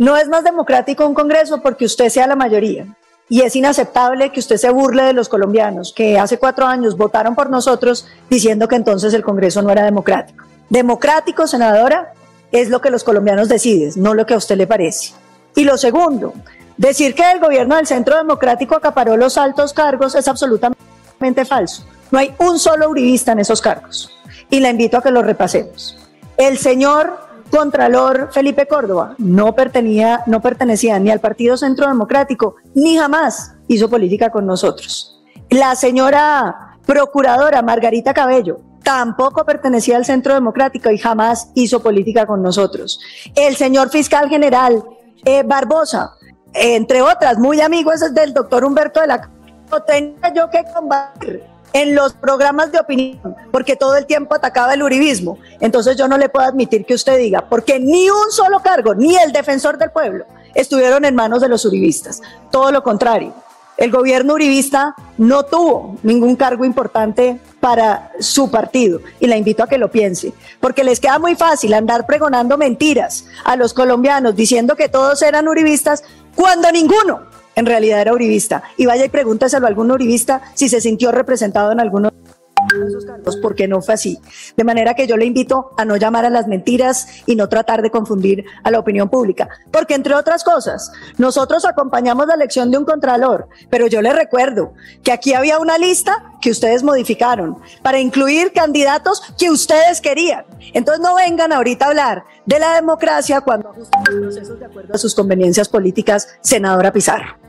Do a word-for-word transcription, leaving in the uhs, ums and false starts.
No es más democrático un Congreso porque usted sea la mayoría. Y es inaceptable que usted se burle de los colombianos que hace cuatro años votaron por nosotros diciendo que entonces el Congreso no era democrático. Democrático, senadora, es lo que los colombianos deciden, no lo que a usted le parece. Y lo segundo, decir que el gobierno del Centro Democrático acaparó los altos cargos es absolutamente falso. No hay un solo uribista en esos cargos. Y la invito a que lo repasemos. El señor Contralor Felipe Córdoba no pertenecía, no pertenecía ni al Partido Centro Democrático, ni jamás hizo política con nosotros. La señora Procuradora Margarita Cabello tampoco pertenecía al Centro Democrático y jamás hizo política con nosotros. El señor Fiscal General eh, Barbosa, eh, entre otras, muy amigos del doctor Humberto de la Calle, no tenía yo que combatir en los programas de opinión, porque todo el tiempo atacaba el uribismo. Entonces yo no le puedo admitir que usted diga, porque ni un solo cargo, ni el defensor del pueblo, estuvieron en manos de los uribistas. Todo lo contrario, el gobierno uribista no tuvo ningún cargo importante para su partido, y la invito a que lo piense, porque les queda muy fácil andar pregonando mentiras a los colombianos, diciendo que todos eran uribistas, cuando ninguno en realidad era uribista. Y vaya y pregúnteselo a algún uribista si se sintió representado en alguno de esos cargos, porque no fue así. De manera que yo le invito a no llamar a las mentiras y no tratar de confundir a la opinión pública, porque entre otras cosas, nosotros acompañamos la elección de un contralor, pero yo le recuerdo que aquí había una lista que ustedes modificaron para incluir candidatos que ustedes querían. Entonces no vengan ahorita a hablar de la democracia cuando ajustan los procesos de acuerdo a sus conveniencias políticas, senadora Pizarro.